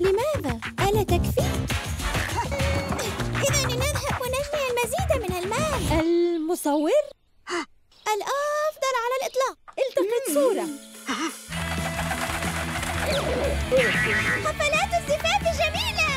لماذا؟ ألا تكفي؟ إذا لنذهب ونجني المزيد من المال. المصور؟ الأفضل على الإطلاق. التقط صورة. حفلات الزفاف جميلة.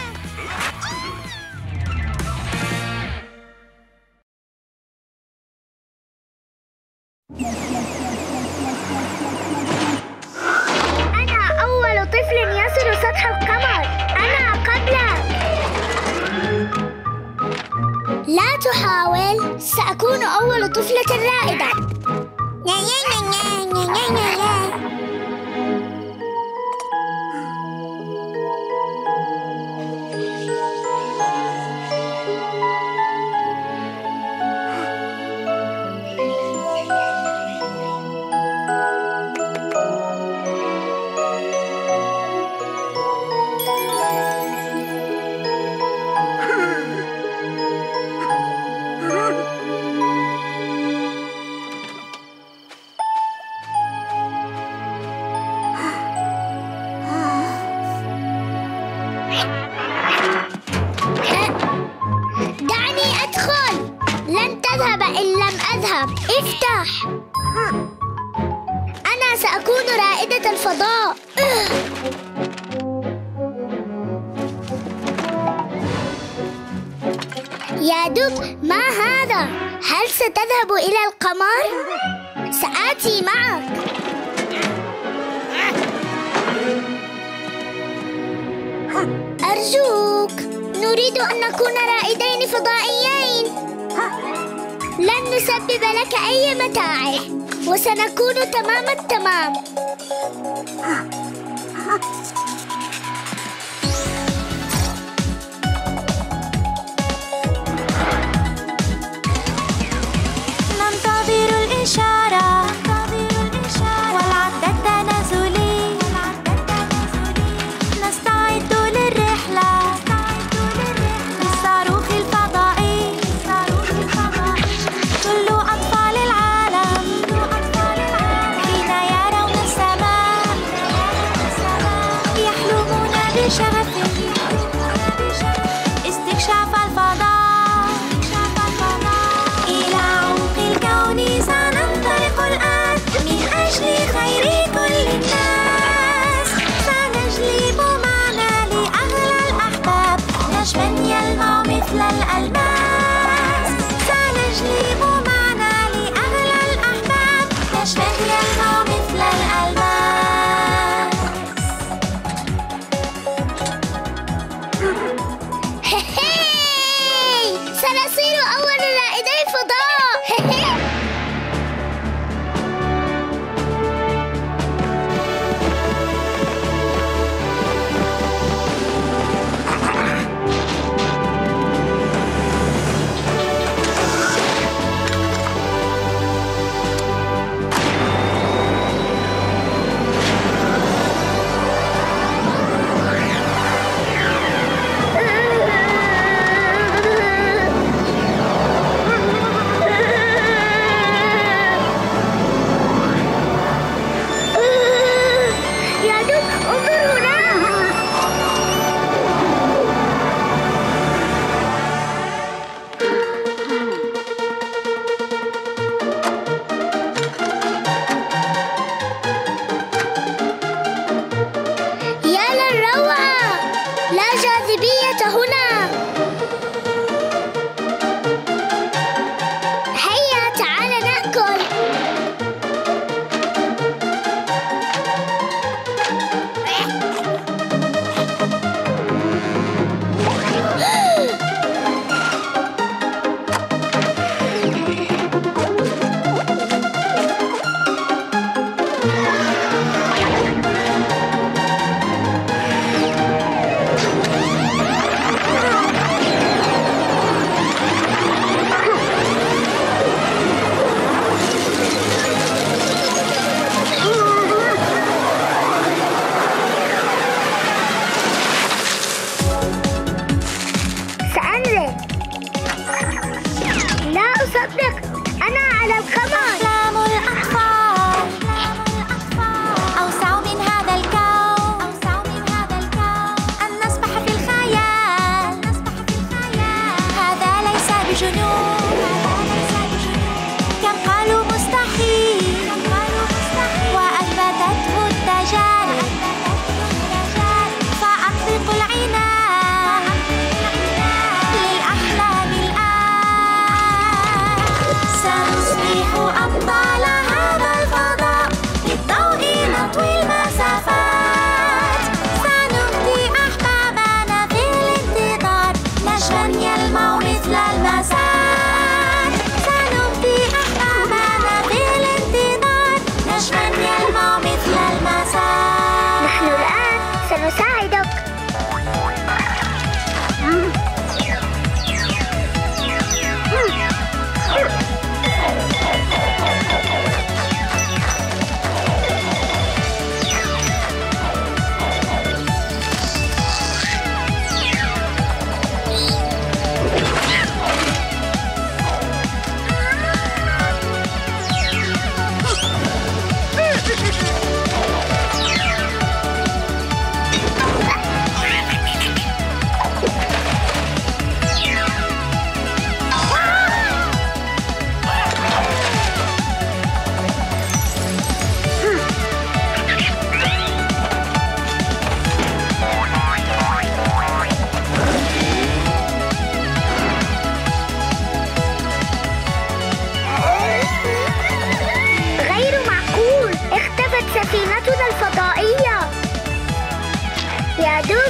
أنا أول طفل يصل سطح القمر. أنا قبلك. لا تحاول. سأكون أول طفلة رائدة. دعني أدخل. لن تذهب إن لم أذهب. افتح. أنا سأكون رائدة الفضاء. يا دب، ما هذا؟ هل ستذهب إلى القمر؟ سآتي معك. أرجوك، نريد أن نكون رائدين فضائيين. لن نسبب لك أي متاعب، وسنكون تمام التمام. ننتظر الإشارة والعد التنازلي. نستعد للرحلة بالصاروخ الفضائي. كل أطفال العالم حين يرون السماء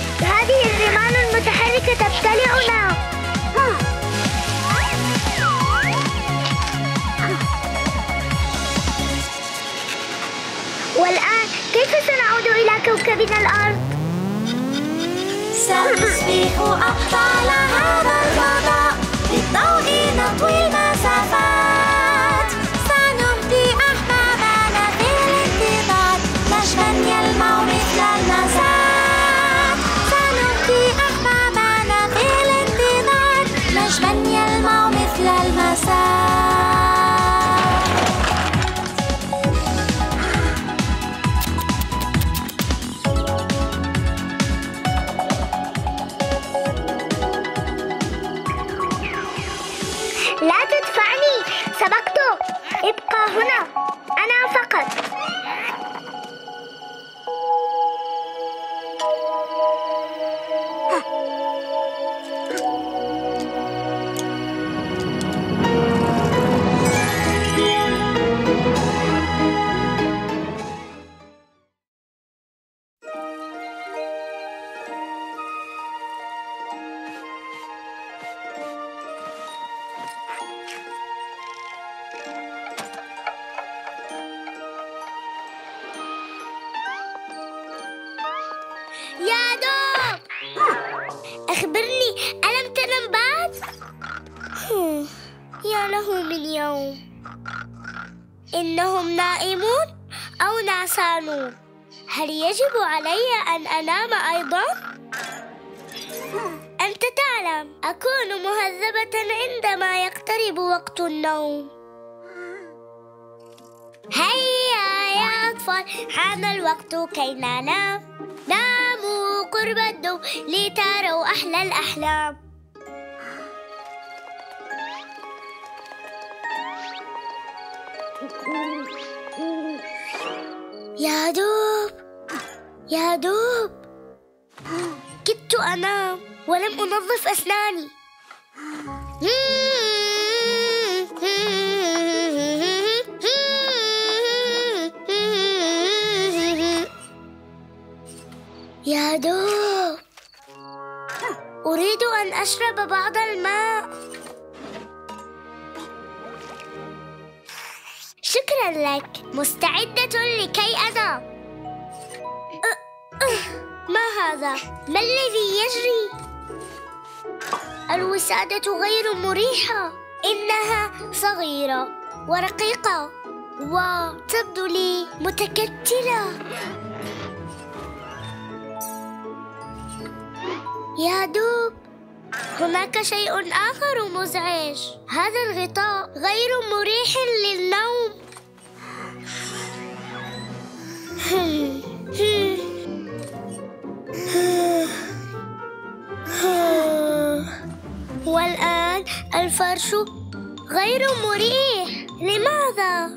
هذه الرمال المتحركة تبتلعنا. والآن كيف سنعود إلى كوكبنا الأرض؟ سنصبح أبطال هذا الفضاء، بالضوء نطوي المسافات، سنهدي أحبابنا في الانتظار، نجما يلمع مثل المساء. سنهدي أحبابنا في الانتظار، نجما يلمع مثل المساء. لا تدفعني، سبقتك. ابقى هنا، أنا فقط. يا دوب، أخبرني، ألم تنم بعد؟ يا له من يوم. إنهم نائمون أو نعسانون. هل يجب علي أن أنام أيضا؟ أنت تعلم أكون مهذبة عندما يقترب وقت النوم. هيا يا أطفال، حان الوقت كي ننام. ناموا قرب الضوء لتروا أحلى الأحلام. يا دوب، يا دوب، كدت أنام ولم أنظف أسناني. يا دوب، أريد أن أشرب بعض الماء. شكرا لك، مستعدة لكي أنام. ما هذا؟ ما الذي يجري؟ الوسادة غير مريحة، إنها صغيرة ورقيقة وتبدو لي متكتلة. يا دوب، هناك شيء آخر مزعج. هذا الغطاء غير مريح للنوم. والآن الفرش غير مريح. لماذا؟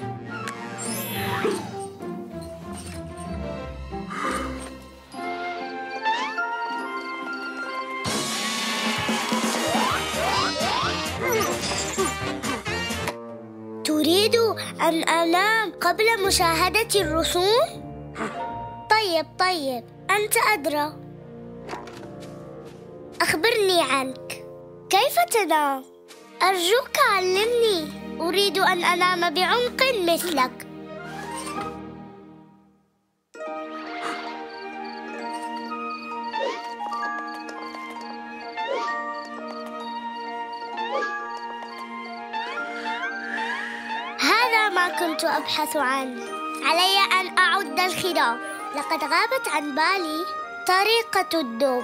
تريد أن أنام قبل مشاهدة الرسوم؟ طيب، أنت أدرى. أخبرني عنك، كيف تنام؟ أرجوك علمني، أريد أن أنام بعمق مثلك. هذا ما كنت أبحث عنه. علي أن أعد الخراف. لقد غابت عن بالي طريقة الدب.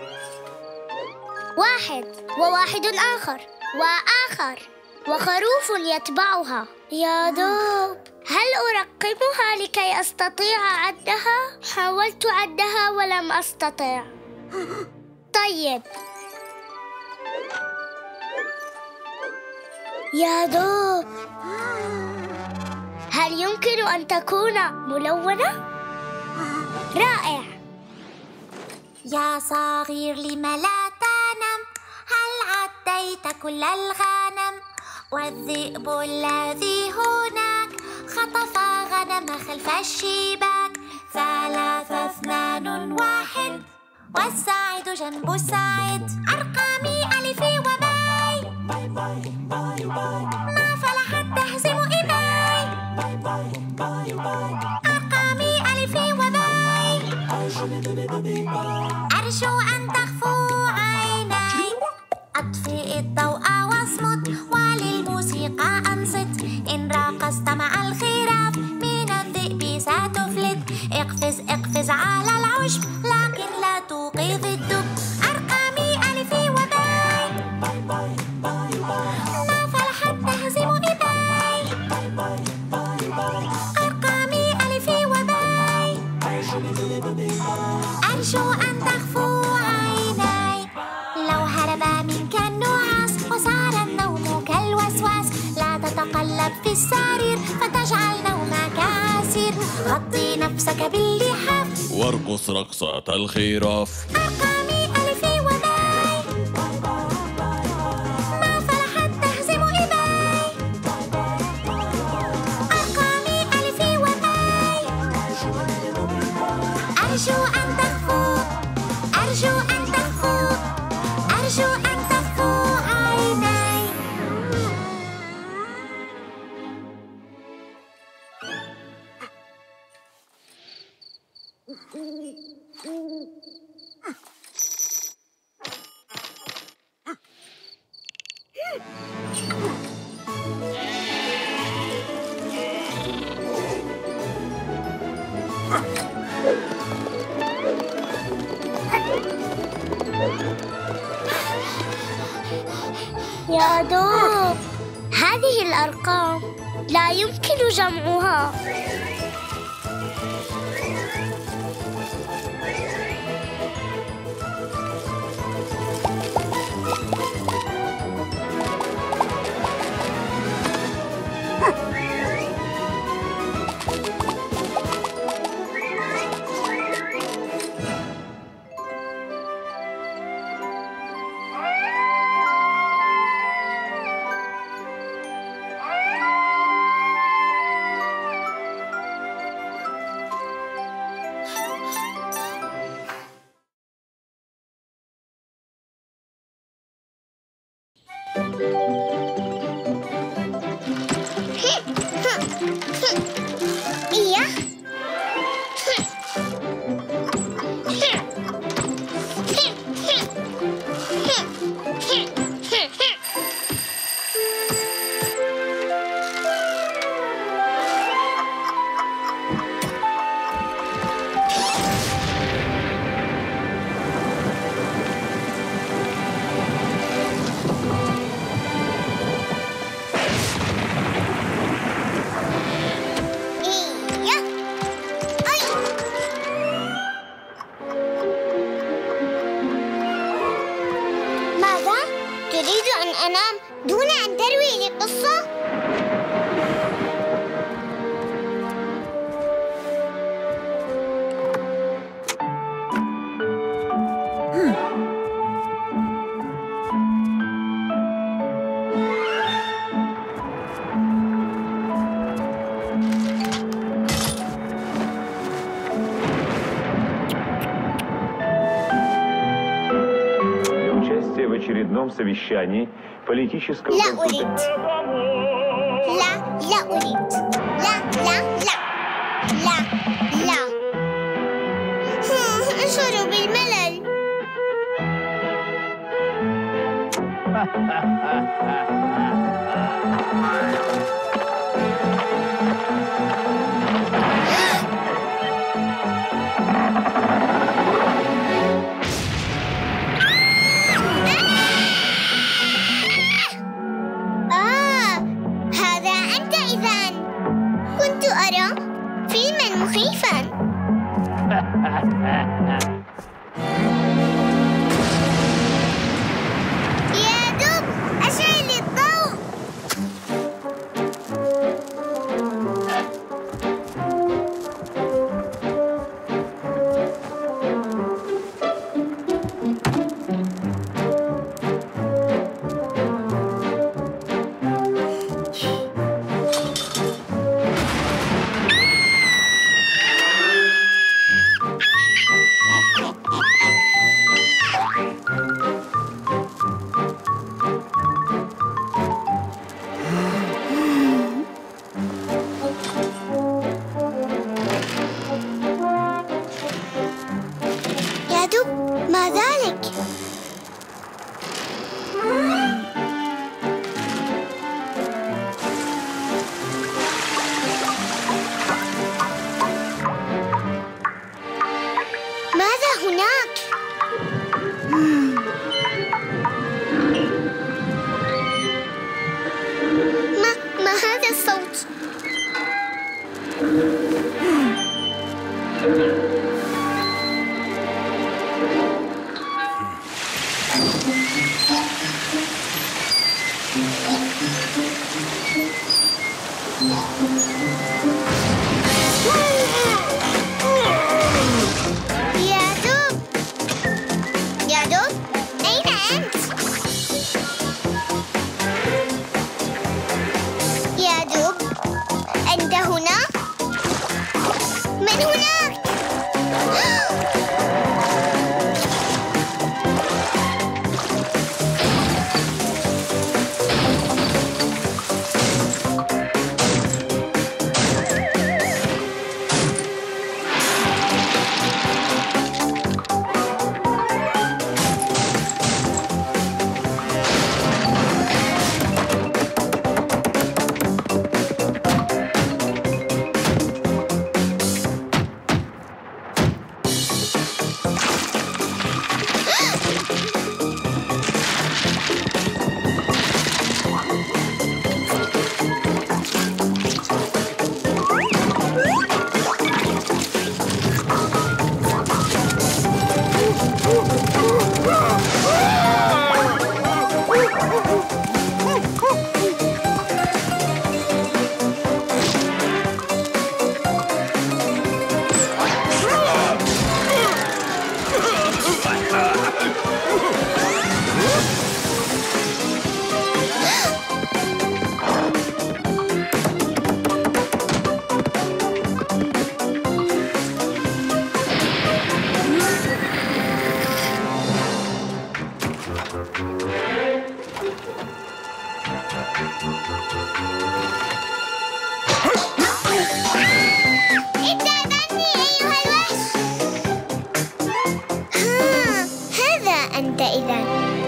واحد وواحد آخر وآخر وخروف يتبعها. يا دوب، هل أرقمها لكي أستطيع عدها؟ حاولت عدها ولم أستطع. طيب، يا دوب، هل يمكن أن تكون ملونة؟ رائع. يا صغير لم لا تنم؟ هل عديت كل الغنم؟ والذئب الذي هناك خطف غنم خلف الشباك. 3، 2، 1. والسعيد جنب السعيد. أرقامي ألفي وباي، ما فلحت تهزم إباي. أرقامي ألفي وباي، أرجو أن تخفو عيناي. أطفئ الضوء واصمت وللموسيقى أنصت. إن راقصت مع الخراف من الذئب ستفلت. اقفز اقفز على العشب لكن لا توقظ الدب. أرقامي ألفي وباي، ما فلحت تهزم إباي. أرقامي ألفي وباي، أرجو أن تخفو عيناي. لو هرب منك النعاس وصار النوم كالوسواس، لا تتقلب في السرير فتجعل نومك عسير. غطي نفسك باللحاف وارقص رقصة الخراف. أرقامي ألفي وباي، ما فلحت تهزم إباي. أرقامي ألفي وباي، أرجو أن تخفو، أرجو أن تخفو، أرجو أن تخفو عيناي. يا دوب، هذه الأرقام لا يمكن جمعها. أنام دون أن تروي لي قصة؟ В очередном совещании политического لا أريد. لا أريد. لا. أشعر بالملل. مخيفاً. يا دب أشعل لي الضوء. ما ذلك؟ ماذا هناك؟ ما هذا الصوت؟ يا دوب أين أنت؟ يا دوب أنت هنا؟ من هناك؟ أنت إذن.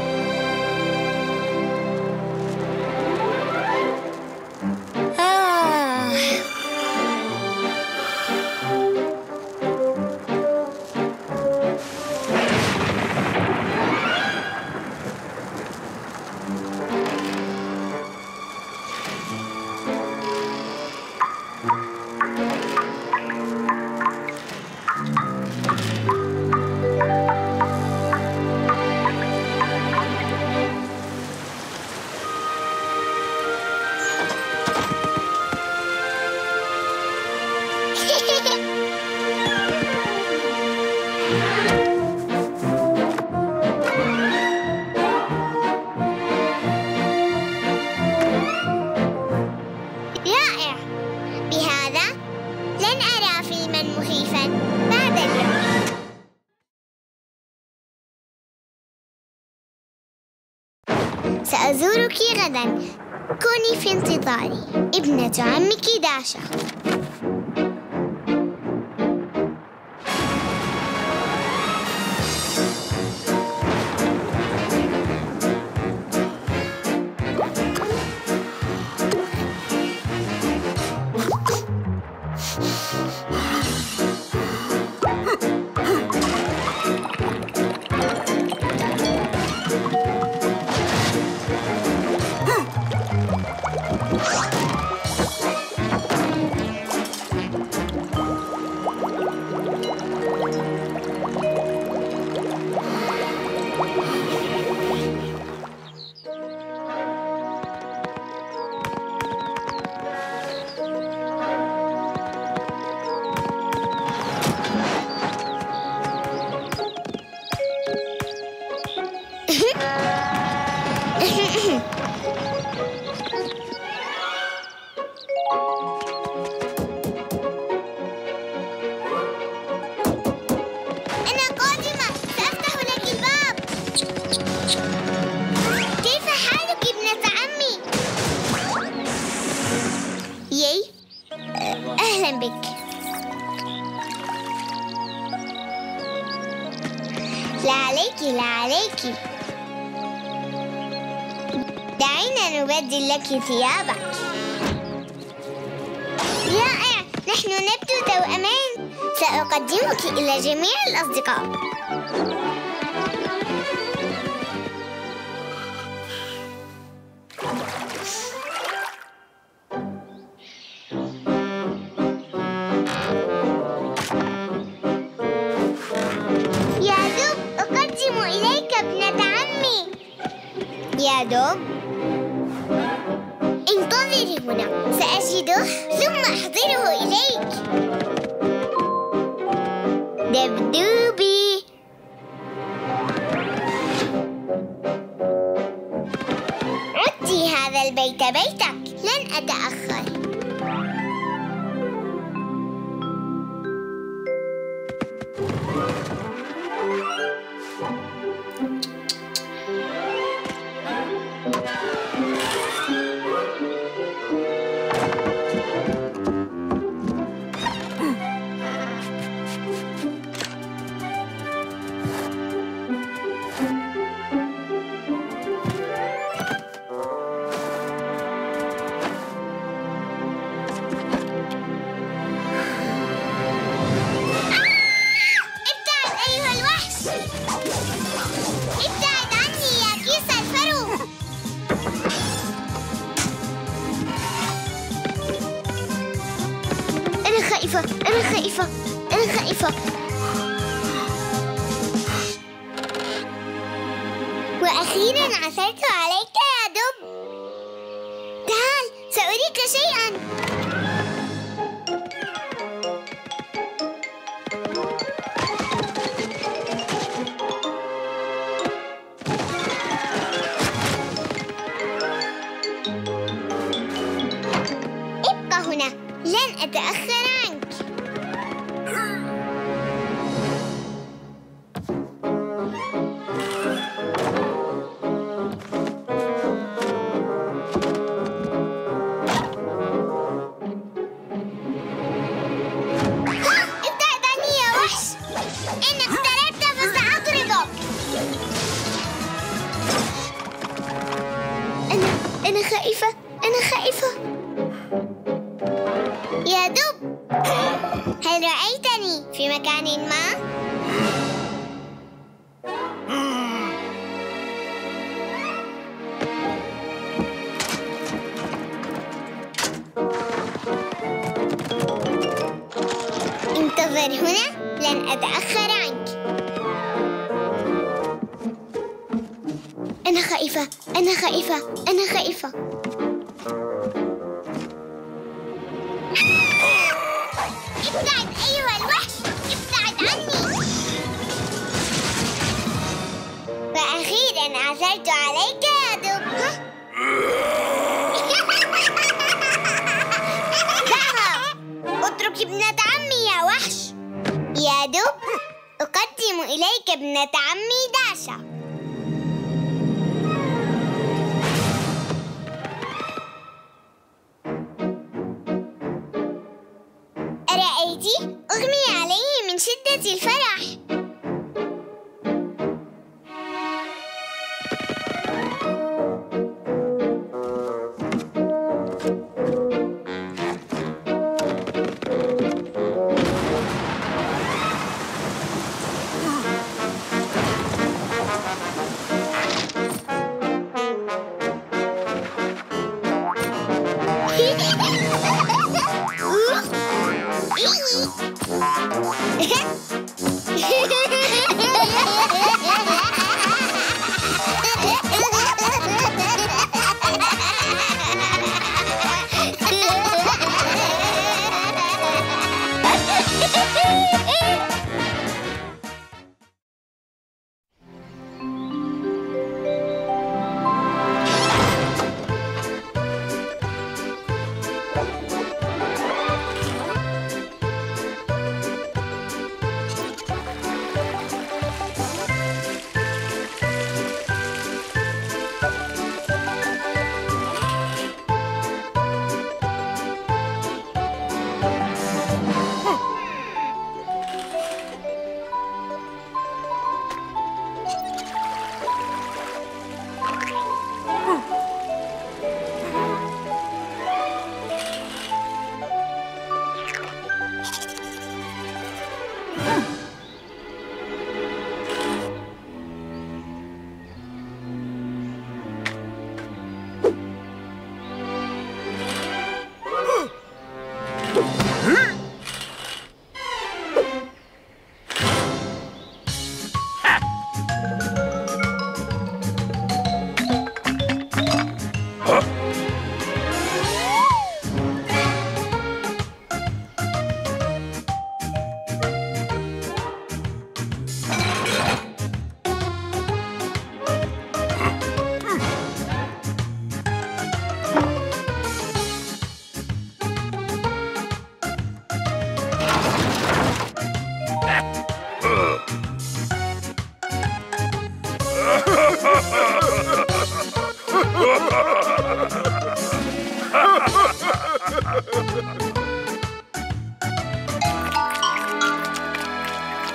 رائع. بهذا لن أرى فيلماً مخيفاً بعد اليوم. سأزورك غداً. كوني في انتظاري، ابنة عمك داشا. أنا قادمة، سأفتح لك الباب. لا عليكِ لا عليكِ. دعينا نبدل لك ثيابك. رائع، نحن نبدو توأمان. سأقدمك إلى جميع الأصدقاء. يا دوب أقدم إليك ابنة عمي. يا دوب انتظري هنا، سأجده ثم أحضره إليك. دبدوبي، عدي هذا البيت بيتك، لن أتأخر. أنا خائفة. وأخيراً عثرت عليك يا دب. تعال سأريك شيئاً. ابقى هنا، لن أتأخر عنك. أنا خائفة. يا دب، هل رأيتني في مكان ما؟ انتظر هنا، لن أتأخر عنك. أنا خائفة. ابتعد أيها الوحش، ابتعد عني. وأخيراً عثرت عليك يا دب. دعها، اترك ابنة عمي يا وحش. يا دب، أقدم إليك ابنة عمي داشا. أرأيتِ؟ أغمي عليه من شدة الفرح.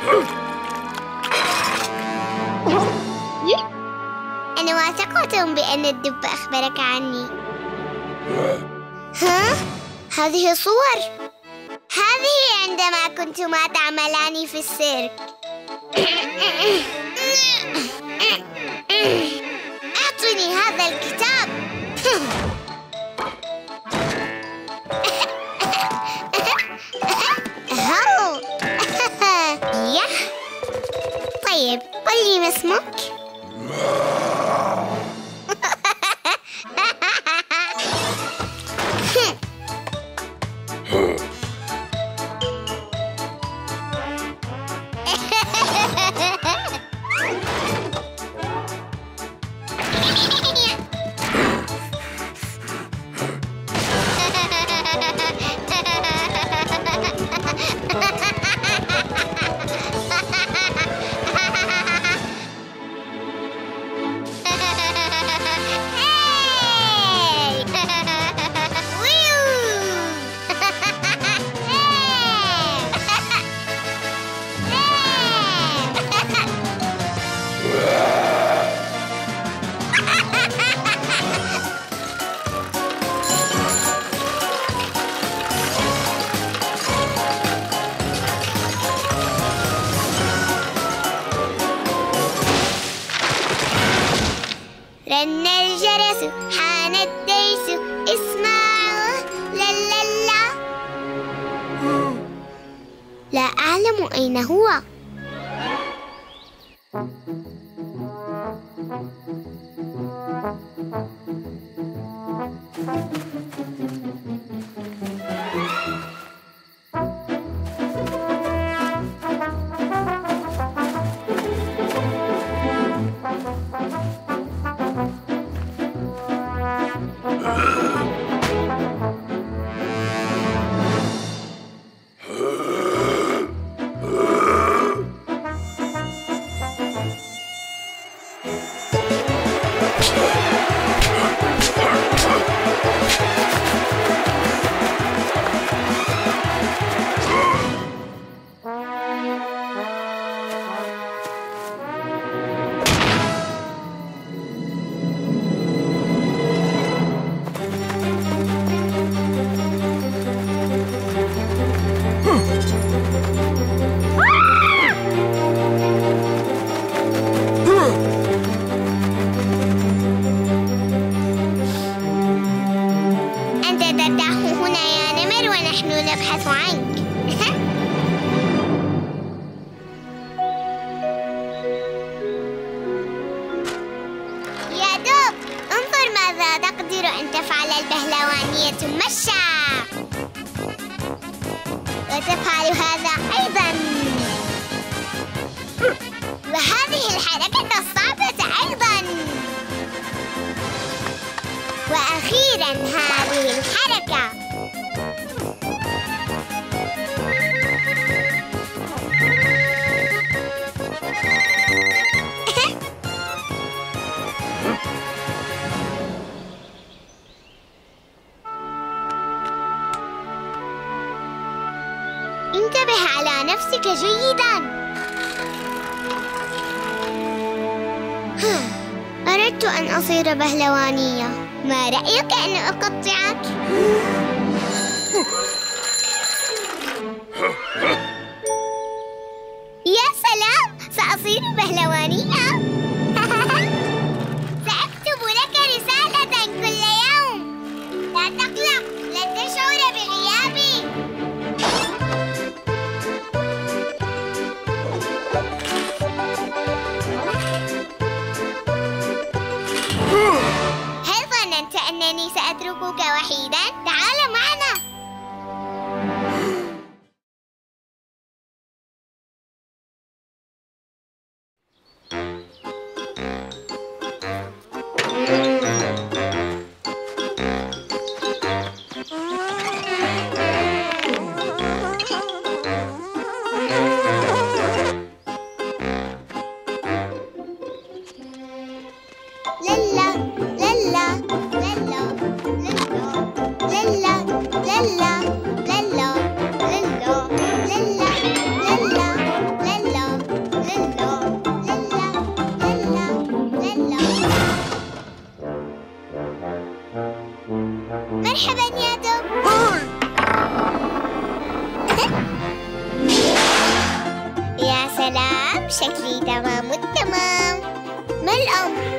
أنا واثقة بأن الدب أخبرك عني. ها؟ هذه صور. هذه عندما كنتما تعملان في السيرك. أعطني هذا الكتاب. طيب قل لي ما اسمك؟ رن الجرس حان الديس اسمعوا لا لا لا. لا أعلم أين هو. نبحث عنك. يا دوب انظر ماذا تقدر أن تفعل البهلوانية مشى، وتفعل هذا أيضا، وهذه الحركة الصعبة أيضا، وأخيرا هذه الحركة. انتبه على نفسك جيداً. أردت أن أصير بهلوانية، ما رأيك أن أقطعك؟ يا سلام، سأصير بهلوانية. سأكتب لك رسالة كل يوم. لا تقلق، لن تشعر بغيابي. هل ظننت أنني سأتركك وحيداً؟ تعال معنا. لا لا لا لا لا لا لا لا سلام، شكلي تمام التمام. ما الأمر؟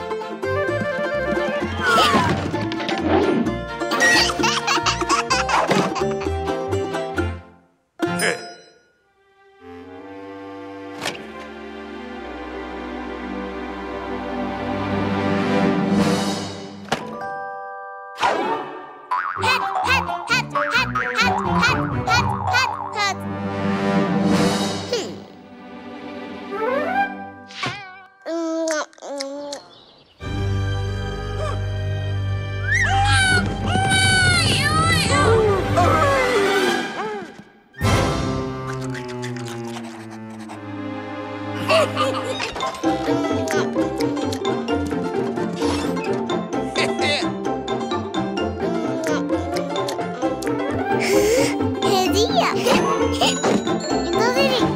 هدية. انتظري.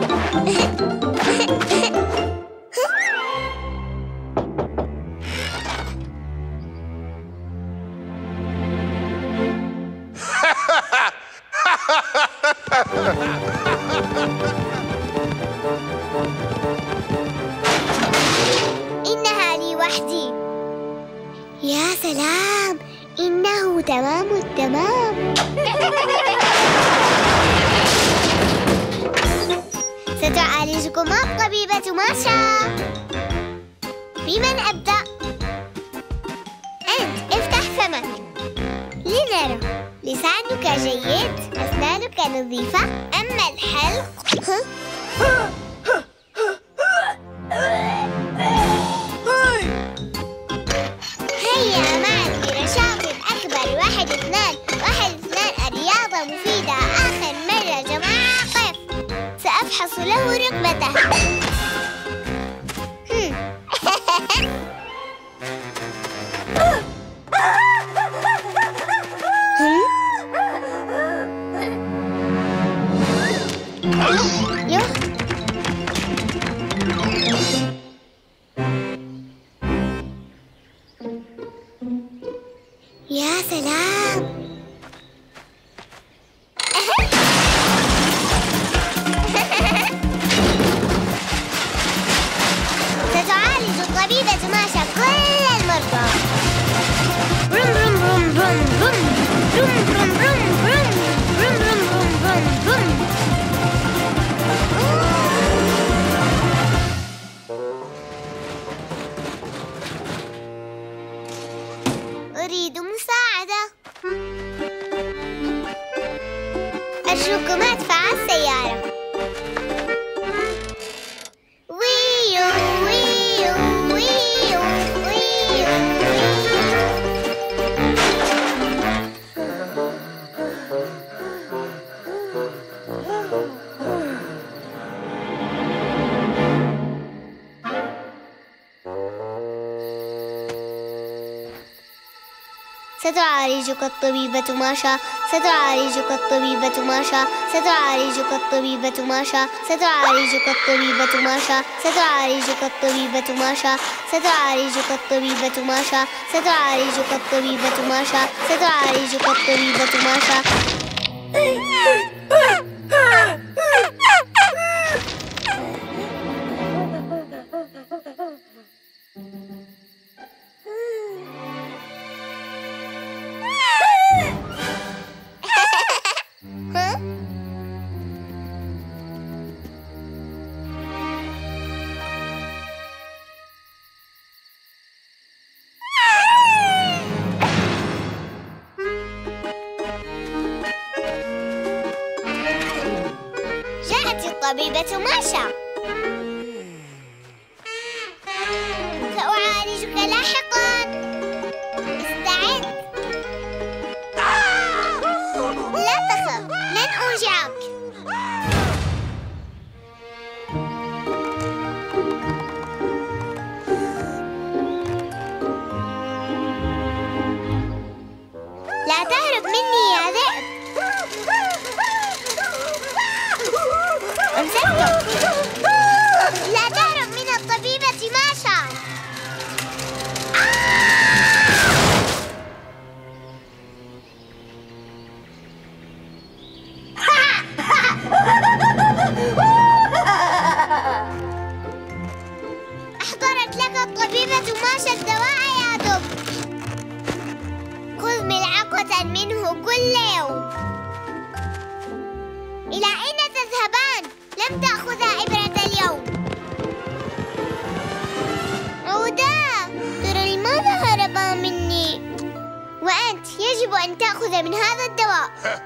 إنها لي وحدي. يا سلام، إنه تمام التمام. ستعالجكما الطبيبة ماشا. بمن أبدأ؟ أنت افتح فمك لنرى. لسانك جيد، أسنانك نظيفة، أما الحلق هيا معا لنشاط أكبر. 1 2 1 2. الرياضة مفيدة. آخر مرة جماعة قف. سأفحص له ركبته. يا سلام. ستعالج الطبيبة ماشا كل المرضى. بروم بروم بروم بروم بروم بروم بروم بروم بروم بروم بروم بروم. أريد مساعدة. أرجوكم ادفعوا السيارة. ويو ويو ويو ويو ستعالجك الطبيبة ماشا. ستعالجك الطبيبة ماشا. ستعالجك الطبيبة ماشا. ستعالجك الطبيبة ماشا. ستعالجك الطبيبة ماشا. ستعالجك الطبيبة ماشا. ستعالجك الطبيبة ماشا. ستعالجك الطبيبة ماشا. جاءت الطبيبة ماشا. سأعالجك لاحقا. استعد. لا تخف، لن أوجعك. لا تهرب مني يا ذئب. أمسكته. جماش الدواء يا دب. خذ ملعقة منه كل يوم. إلى أين تذهبان؟ لم تأخذا إبرة اليوم. عودا، ترى لماذا هربا مني؟ وأنت يجب أن تأخذ من هذا الدواء.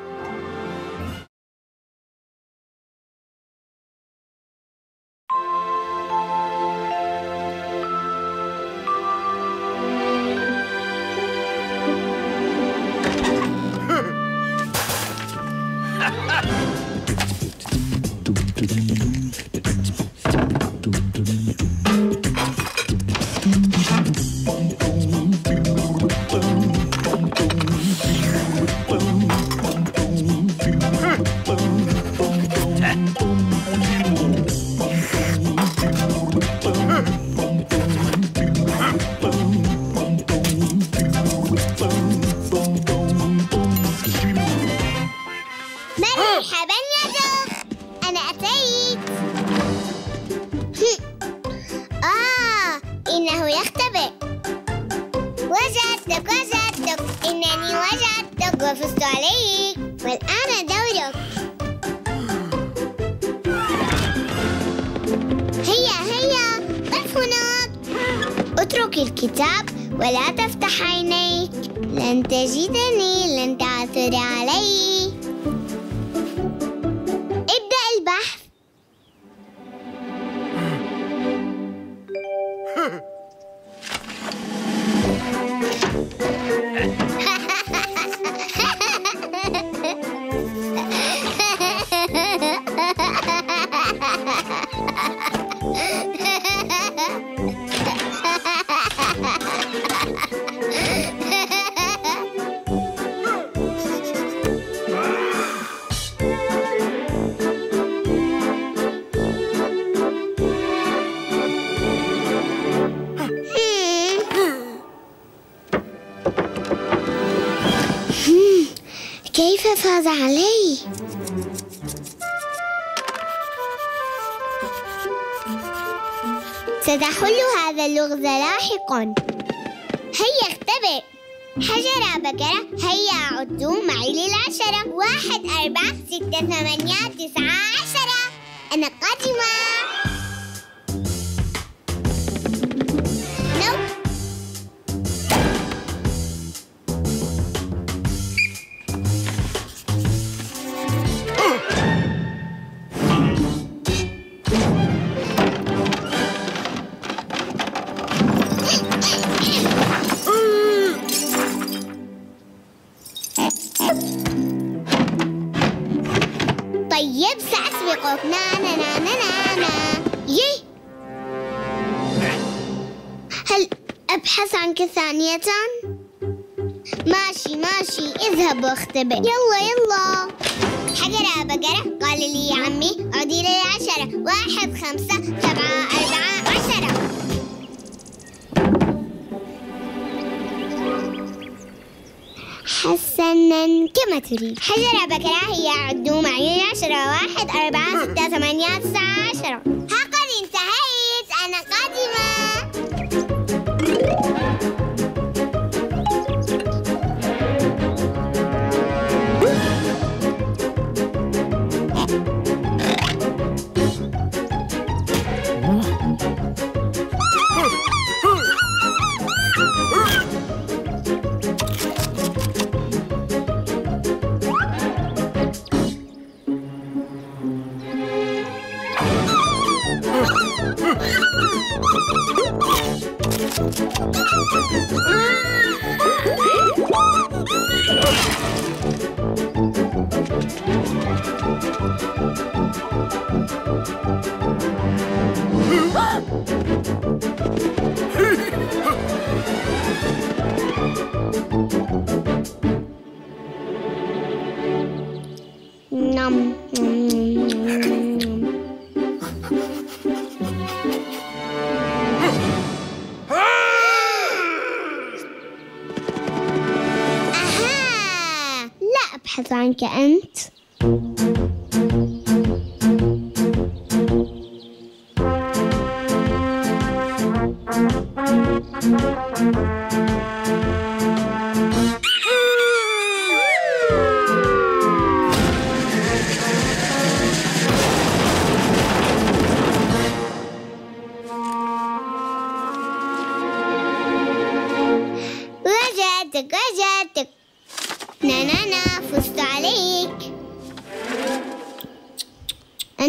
مرحبا يا دب، أنا أتيت. إنه يختبئ. وجدتك إنني وجدتك وفزت عليك، والآن دورك. هيا قف هناك. اترك الكتاب ولا تفتح عينيك. لن تجدني، لن تعثر علي. ابدأ البحث. كيف فاز علي؟ ستحل هذا اللغز لاحقا. هيا اختبئ. حجرة بكرة، هيا عدوا معي لل10. 1 4 6 8 9 10. أنا قادمة. طيب سأسبقك. نانا نانا نانا. يي، هل أبحث عنك ثانية؟ ماشي، اذهب واختبئ. يلا. حجرة بقرة، قال لي يا عمي عدي لل10. 1 5 7 4 10. حسناً كما تريد. حجرة بكرة، هي عدوا معي لل10. 1 4 6 8 9 10. ها قد انتهيت، أنا قادمة. أبحث عنك أنت.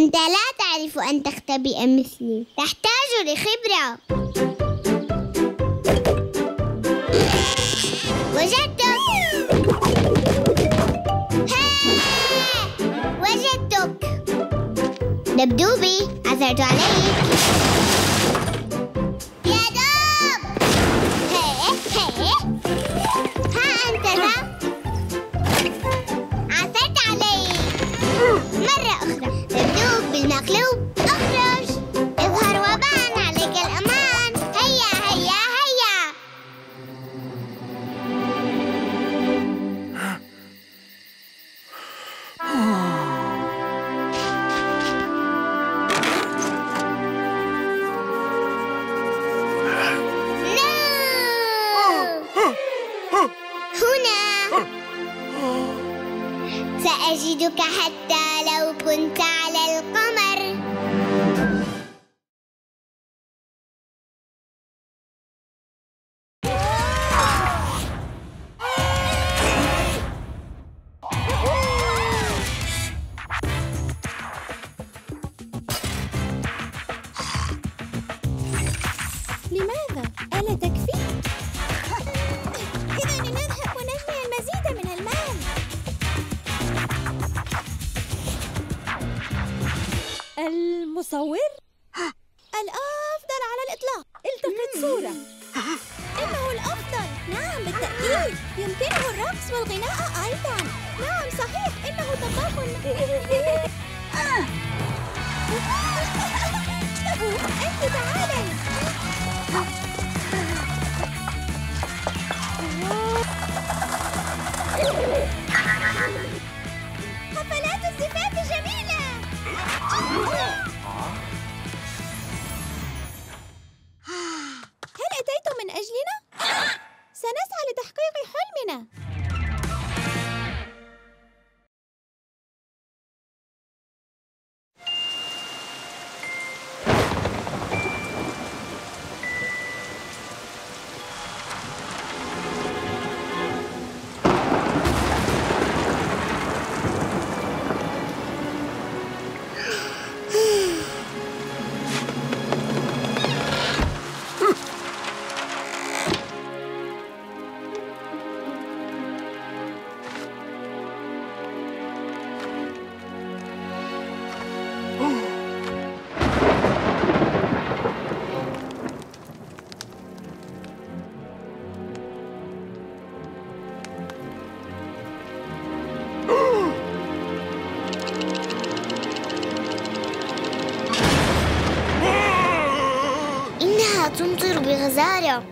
أنت لا تعرف أن تختبئ مثلي، تحتاج لخبرة. وجدتك. وجدتك دبدوبي، عثرت عليك. يا دب. ها أنت ذا. عثرت عليك مرة أخرى. دبدوب بالمقلوب، اخرج. اظهر وبان عليك الأمان. هيا هيا هيا. هنا سأجدك حتى لو كنت على القمر. لماذا؟ ألا تكفي؟ إذا لنذهب ونجني المزيد من المال. المصور؟ الأفضل على الإطلاق. التقط صورة. إنه الأفضل. نعم بالتأكيد. يمكنه الرقص والغناء أيضا. نعم صحيح، إنه طباخ. أنت تعالي. حفلات الزفاف جميلة. هل أتيتم من أجلنا؟ سنسعى لتحقيق حلمنا. تمطر بغزارة.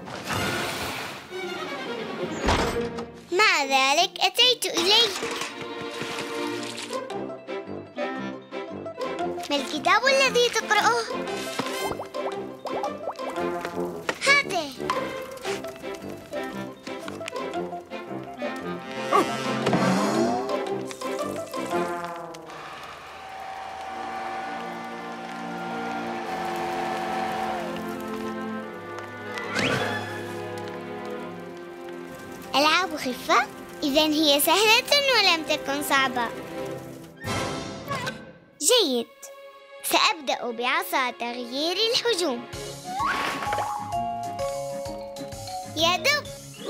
مع ذلك أتيت إليك. ما الكتاب الذي تقرأه؟ هاته. ألعاب خفة؟ إذن هي سهلة ولم تكن صعبة. جيد، سأبدأ بعصا تغيير الحجوم. يا دب،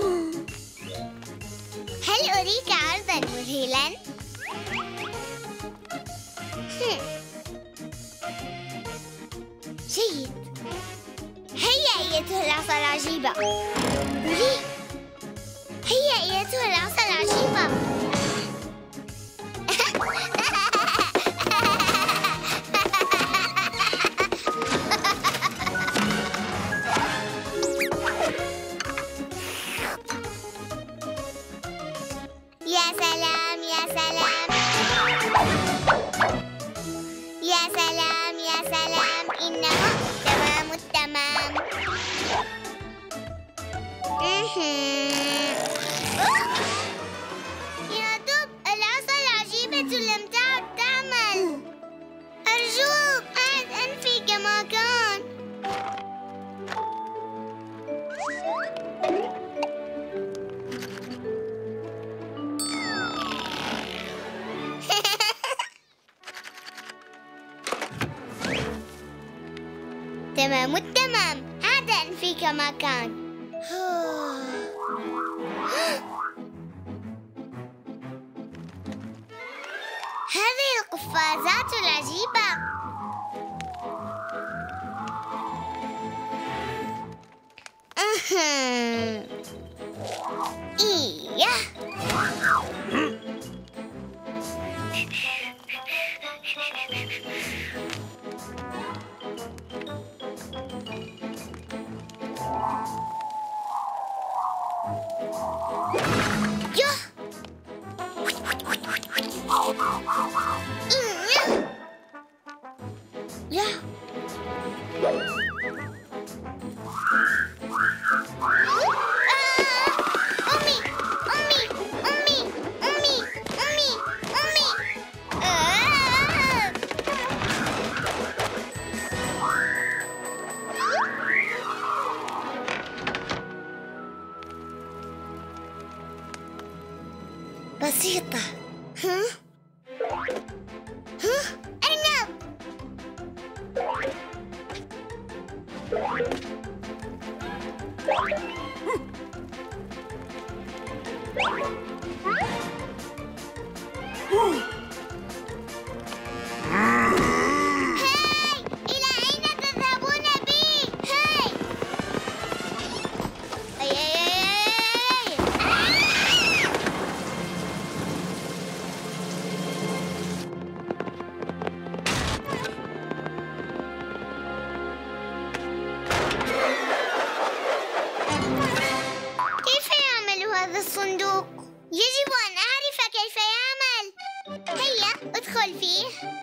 هل أريك عرضاً مذهلاً؟ جيد، هيا أيتها العصا العجيبة. هيا أيتها العصا العجيبة. يا سلام يا سلام يا سلام يا سلام، إنه تمام التمام. يا دب، العصا العجيبة لم تعد تعمل. أرجوك أعد أنفي كما كان. تمام التمام. عاد أنفي كما كان. هذه القفازات العجيبة. إيه. بسيطة. أرنب. إلى أين تذهبون بي؟ كيف يعمل هذا الصندوق؟ يجب أن أعرف كيف يعمل. هيا ادخل فيه.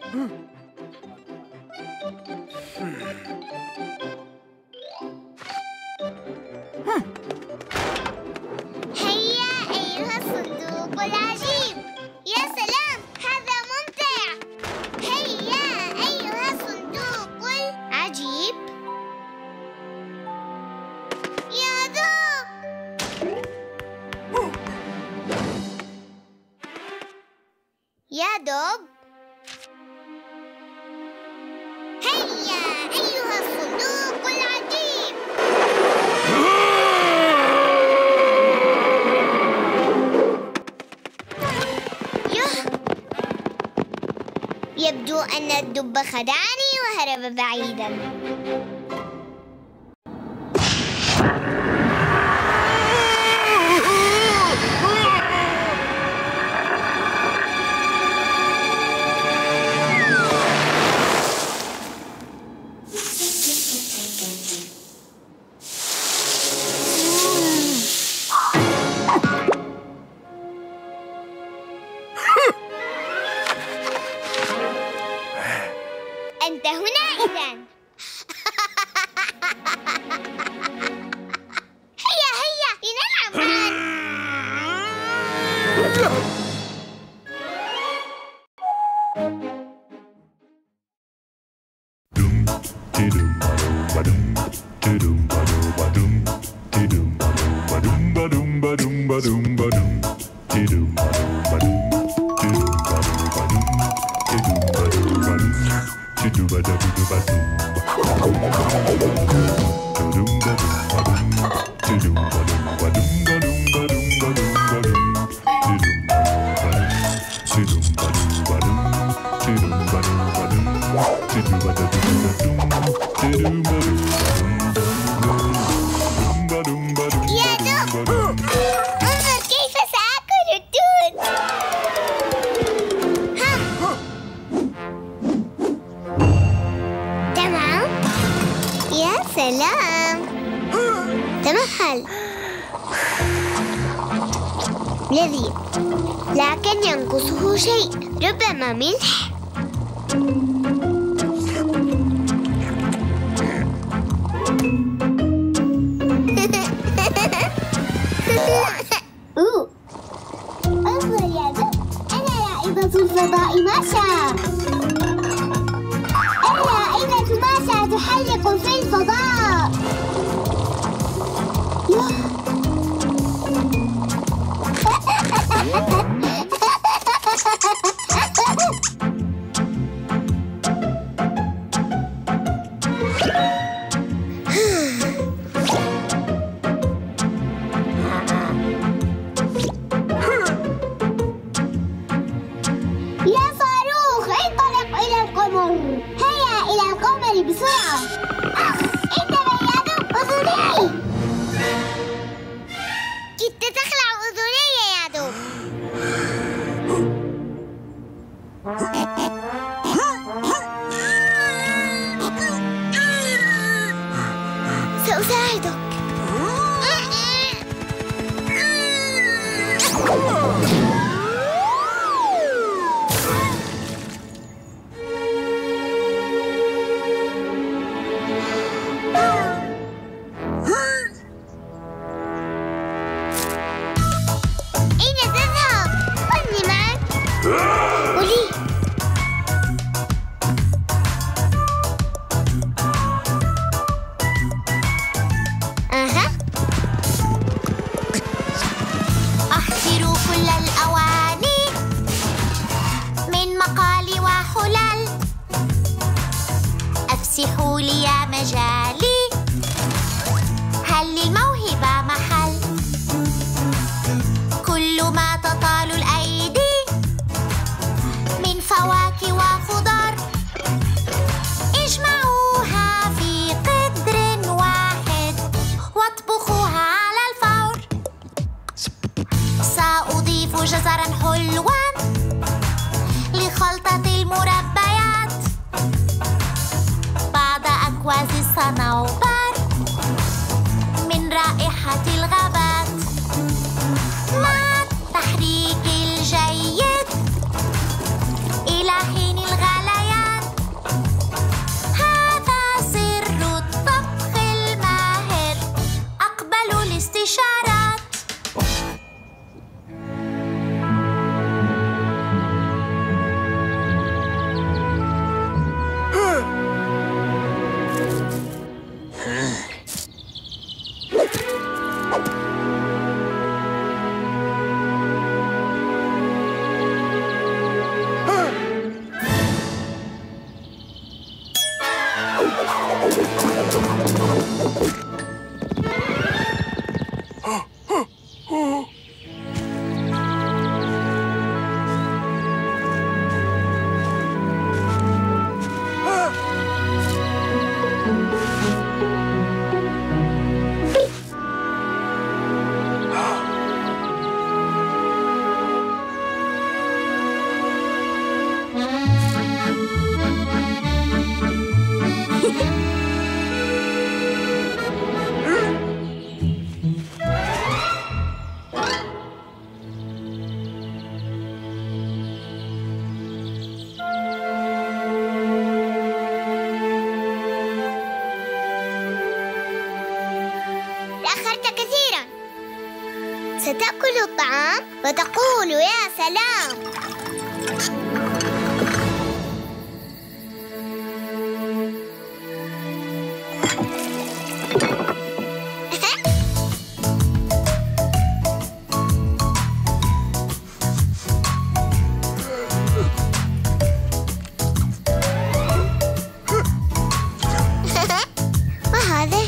هيا أيها الصندوق العجيب. يا سلام، هذا ممتع. هيا أيها الصندوق العجيب. يا دوب. يا دوب. هيا أيها الصندوق العجيب. يبدو أن الدب خدعني وهرب بعيدا. أنت هنا إذن. هيا هيا لنلعب معا. يا دوب، انظر كيف سأكل التوت. تمام. يا سلام. تمهل. لذيذ، لكن ينقصه شيء، ربما ملح. انظر يا دوب، أنا رائدة الفضاء ماشا. الرائدة ماشا تحلق في الفضاء. سأساعدك. أين تذهب؟ خذني معك. ولي أحضروا كل الأواني من مقالي وحلل، أفسحوا لي مجالي، هل للموهبة محل؟ كل ما تطال الأيدي من فواكه وخضار، اجمعوها في قدر واحد واطبخوها على الفور. سأضيف جزرا حلوا لخلطة المربيات، بعض أكواز الصنوبر من رائحة الغابات، مع التحريك الجيد إلى حين الغليان. هذا سر الطبخ الماهر، أقبلوا الاستشارات. تأخرت كثيرا. ستأكل الطعام وتقول يا سلام. ما هذا؟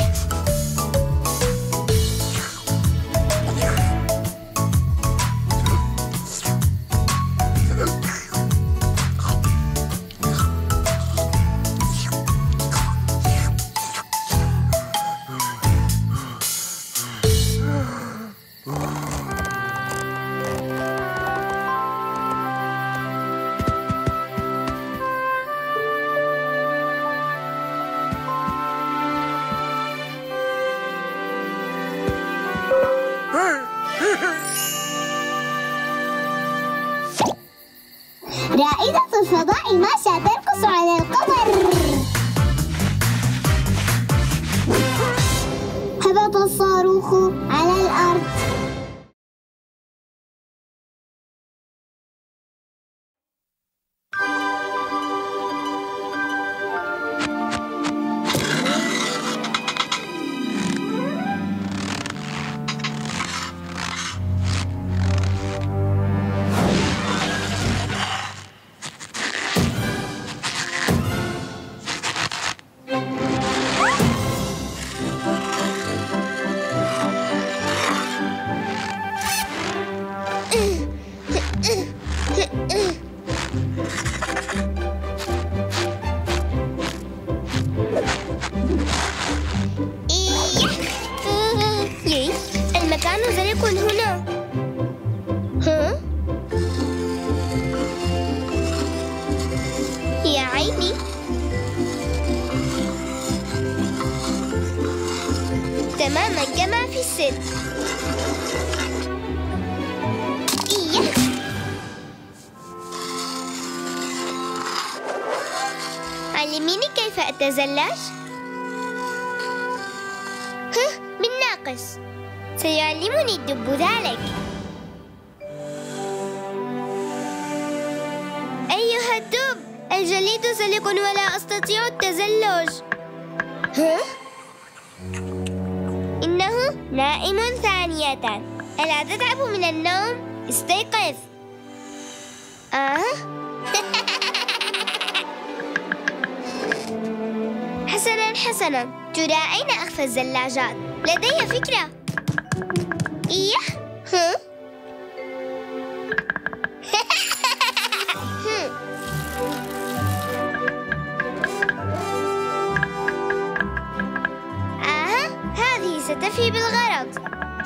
رائدة الفضاء ماشية ترقص على القمر. هبط الصاروخ على الأرض. تماما كما في السيرك. إيه. علميني كيف أتزلج؟ بالناقص. سيعلمني الدب ذلك. أيها الدب، الجليد زلق ولا أستطيع التزلج. إنه نائم ثانية. ألا تتعب من النوم؟ استيقظ. حسناً، ترى أين أخفى الزلاجات؟ لدي فكرة. إيه؟ هذه ستفي بالغرض.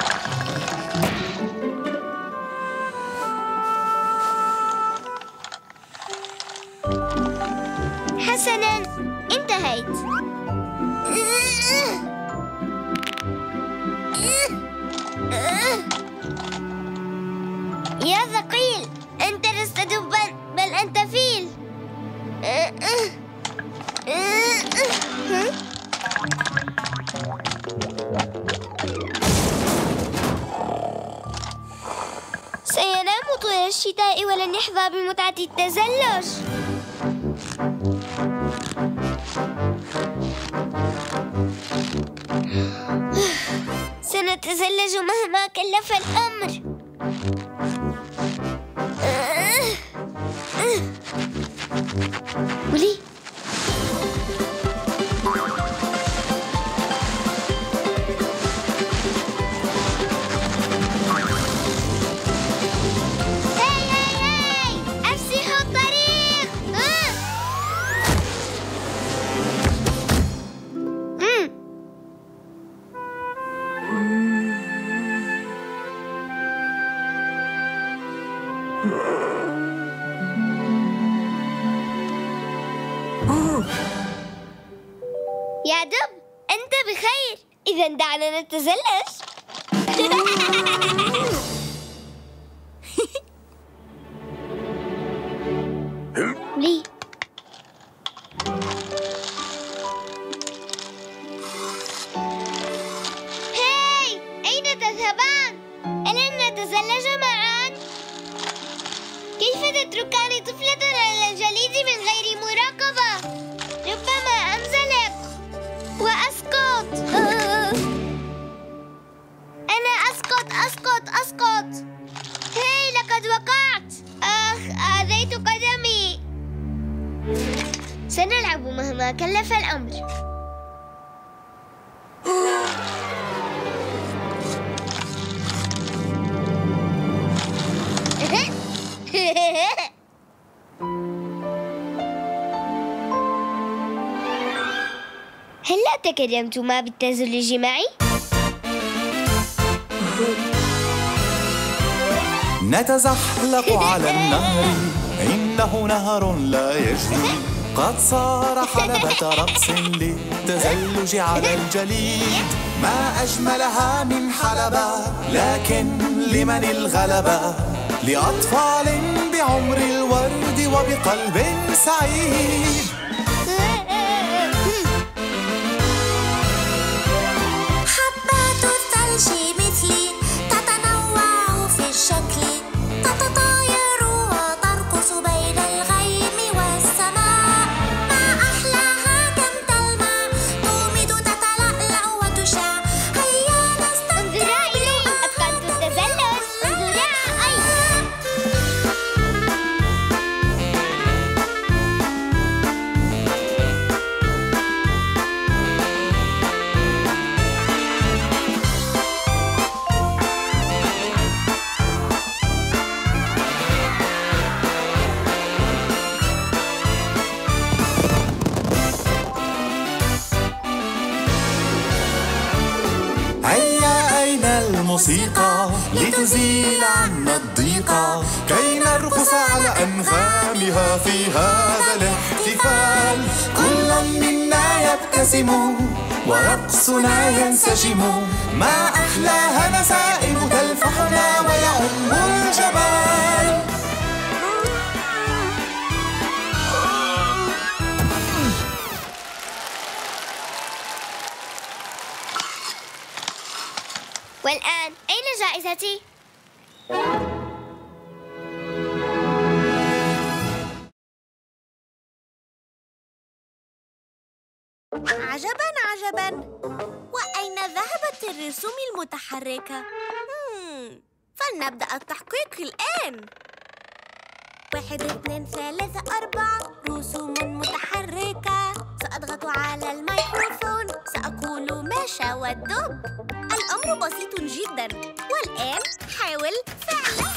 حسناً، انتهيت. يا ثقيل، أنت لست دبا بل أنت فيل. سينام طول الشتاء ولن يحظى بمتعة التزلج. سنتزلج مهما كلف الأمر. ولي هاي أفسحوا الطريق. يا دب، أنت بخير. إذا دعنا نتزلج. لي هاي، أين تذهبان؟ ألن نتزلج معا؟ كيف تتركان طفلة على الجليد من غير مراقبة؟ ربما أنزلق وأسقط. أنا أسقط. هاي، لقد وقعت. آذيت قدمي. سنلعب مهما كلف الأمر. هل تكرمتما بالتزلج معي؟ نتزحلق على النهر، إنه نهر لا يجري. قد صار حلبة رقص للتزلج على الجليد. ما أجملها من حلبة، لكن لمن الغلبة؟ لأطفال بعمر الورد وبقلب سعيد. حبات الثلج مثلي تتنوع في الشكل، تتطاير وترقص بين الغيم والسماء. ما أحلاها كم تلمع، تومد تتلألأ وتشع. هيا نستمتع. انظرا، أتقنت التزلج. انظرا هيا أين الموسيقى لتزيل عنا الضيقة، كي نرقص على أنغامها في هذا الاحتفال. كل منا يبتسم ورقصنا ينسجم. ما أحلاها نسائم تلفحنا ويعم الجبال. والآن أين جائزتي؟ عجباً عجباً، وأين ذهبت الرسوم المتحركة؟ فلنبدأ التحقيق الآن. 1 2 3 4 رسوم متحركة. سأضغط على الميكروفون، سأقول ماشا والدب. الأمر بسيط جداً، والآن حاول فعله.